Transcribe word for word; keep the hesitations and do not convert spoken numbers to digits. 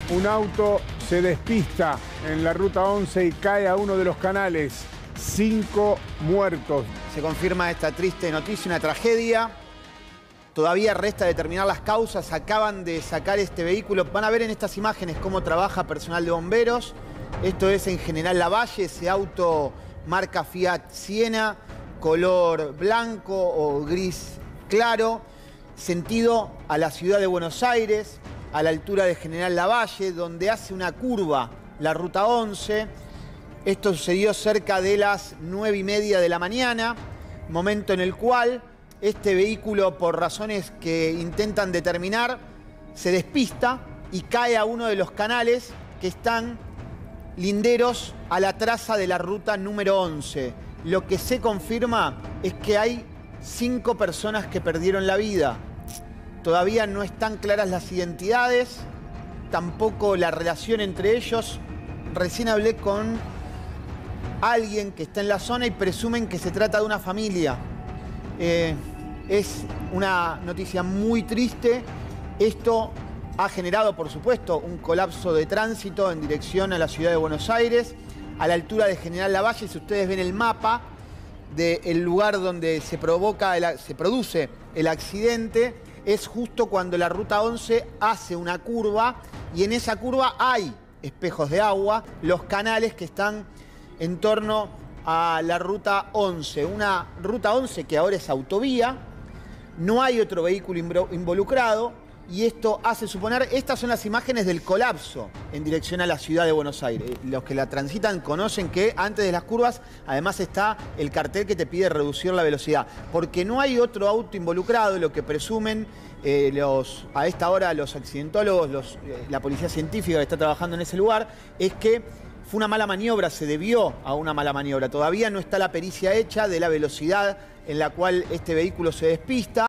Un auto se despista en la ruta once y cae a uno de los canales. Cinco muertos. Se confirma esta triste noticia, una tragedia. Todavía resta determinar las causas. Acaban de sacar este vehículo. Van a ver en estas imágenes cómo trabaja personal de bomberos. Esto es en General Lavalle, ese auto marca Fiat Siena, color blanco o gris claro, sentido a la ciudad de Buenos Aires, a la altura de General Lavalle, donde hace una curva la ruta once. Esto sucedió cerca de las nueve y media de la mañana, momento en el cual este vehículo, por razones que intentan determinar, se despista y cae a uno de los canales que están linderos a la traza de la ruta número once. Lo que se confirma es que hay cinco personas que perdieron la vida. Todavía no están claras las identidades, tampoco la relación entre ellos. Recién hablé con alguien que está en la zona y presumen que se trata de una familia. Eh, es una noticia muy triste. Esto ha generado, por supuesto, un colapso de tránsito en dirección a la ciudad de Buenos Aires, a la altura de General Lavalle. Si ustedes ven el mapa del lugar donde se, provoca el, se produce el accidente, es justo cuando la ruta once hace una curva y en esa curva hay espejos de agua, los canales que están en torno a la ruta once. Una ruta once que ahora es autovía, no hay otro vehículo involucrado. Y esto hace suponer, estas son las imágenes del colapso en dirección a la ciudad de Buenos Aires. Los que la transitan conocen que antes de las curvas, además está el cartel que te pide reducir la velocidad. Porque no hay otro auto involucrado, lo que presumen eh, los, a esta hora los accidentólogos, los, eh, la policía científica que está trabajando en ese lugar, es que fue una mala maniobra, se debió a una mala maniobra. Todavía no está la pericia hecha de la velocidad en la cual este vehículo se despista.